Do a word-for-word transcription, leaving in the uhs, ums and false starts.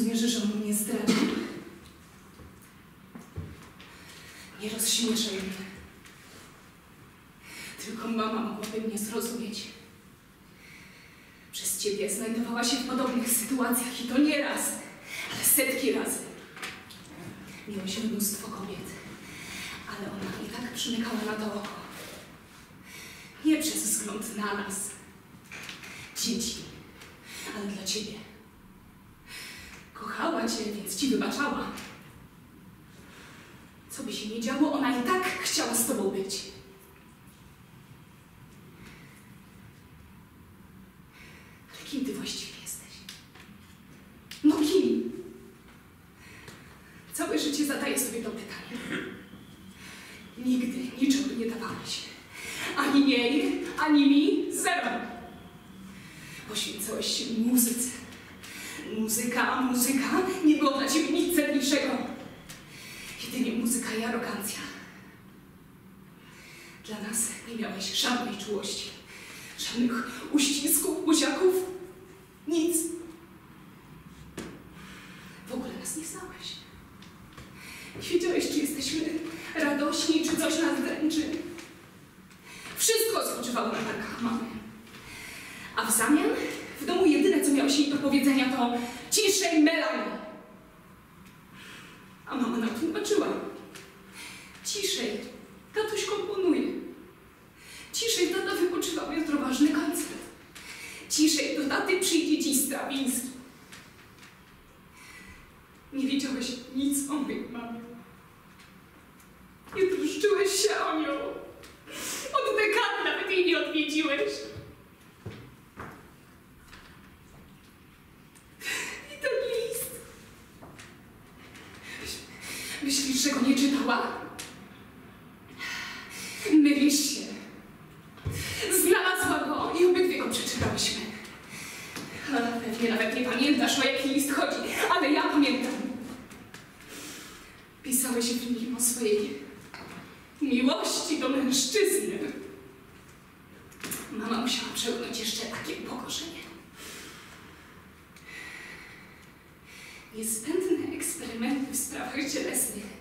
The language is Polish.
rozumiesz, że on mnie zdradził? Nie rozśmieszaj mnie. Tylko mama mogłaby mnie zrozumieć. Przez ciebie znajdowała się w podobnych sytuacjach i to nie raz, ale setki razy. Miałeś mnóstwo kobiet, ale ona i tak przymykała na to oko. Nie przez wzgląd na nas, dzieci, ale dla ciebie. Kochała cię, więc ci wybaczała. Co by się nie działo, ona i tak chciała z tobą być. Ale kim ty właściwie jesteś? No kim? Całe życie zadaję sobie to pytanie. Nigdy niczego nie dawałeś. Ani jej, ani mi, zero. Poświęcałeś się muzyce. Muzyka, muzyka, nie było dla ciebie nic cenniejszego. Jedynie muzyka i arogancja. Dla nas nie miałeś żadnej czułości. Żadnych uścisków, buziaków. Nic. W ogóle nas nie znałeś. Nie wiedziałeś, czy jesteśmy radośni, czy coś nas dręczy. Wszystko spoczywało na barkach mamy. A w zamian w domu jedyne, co miałeś jej do powiedzenia, to ciszej, Melanie. A mama nam tłumaczyła. Ciszej, tatuś komponuje. Ciszej, tata wypoczywał, jutro ważny koncert. Ciszej, do taty przyjdzie dziś Strawiński. Nie wiedziałeś nic o mojej mamie. Nie troszczyłeś się o nią. Od dekady nawet jej nie odwiedziłeś. I ten list. Myślisz, że go nie czytała? Mylisz się. Znalazła go i obydwie go przeczytałyśmy. Pewnie nawet nie pamiętasz, o jaki list chodzi, ale ja pamiętam. Pisałeś w nim o swojej miłości do mężczyzny. Mama musiała przełknąć jeszcze takie pokorzenie. Niezbędne eksperymenty w sprawach cielesnych